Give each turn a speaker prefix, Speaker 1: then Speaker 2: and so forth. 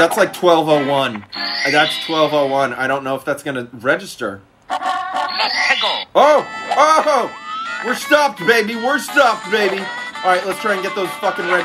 Speaker 1: That's like 12:01. That's 12:01. I don't know if that's gonna register. Oh! We're stopped, baby. We're stopped, baby. All right, let's try and get those fucking red